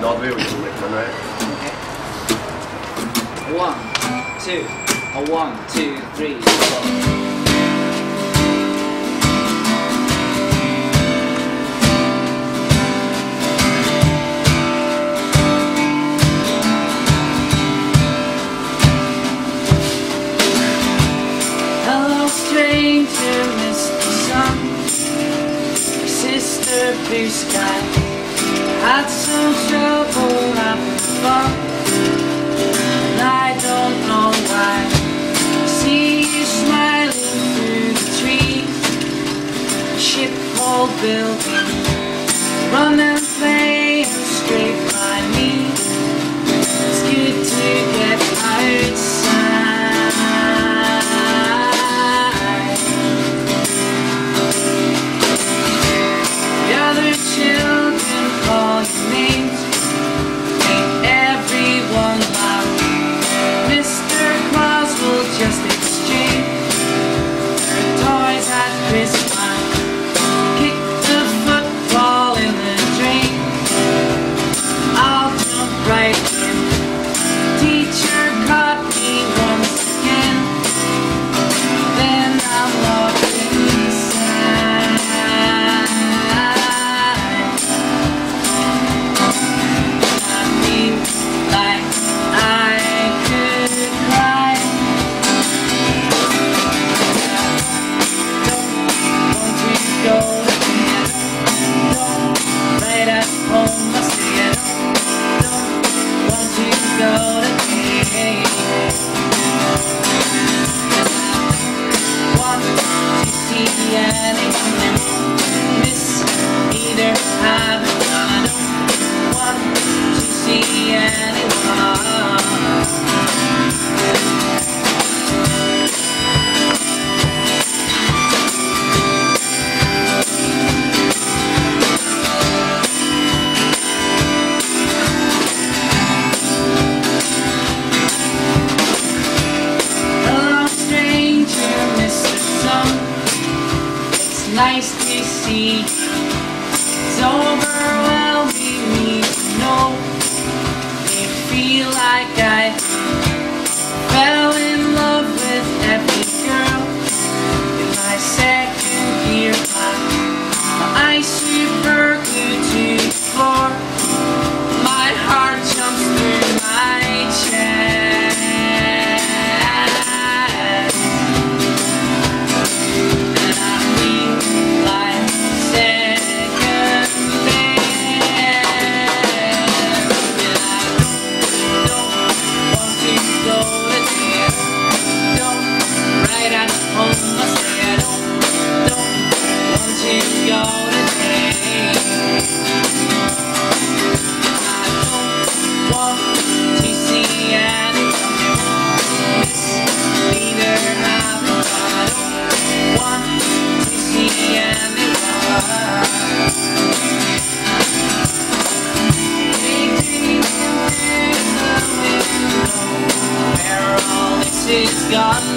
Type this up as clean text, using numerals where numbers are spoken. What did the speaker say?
Da hadde vi gjort det litt, men... Okay. 1, 2, 1, 2, 3, 4. Stranger, Mr. Sun, sister, blue sky. Had some trouble having fun, and I don't know why. See you smiling through the trees, ship hole building, run and play and scrape my knees. It's good to get outside. Children call your names, make everyone laugh. Mr. Claus will just exchange their toys at Christmas. Kick the football in the drain, I'll jump right in. Teacher caught me once again, then I'm locked inside. Nice to see. It's overwhelming me to know. They feel like I fell in love with every girl in my second year class. My eyes super glued to the floor. My heart jumps through my chest. It's gone.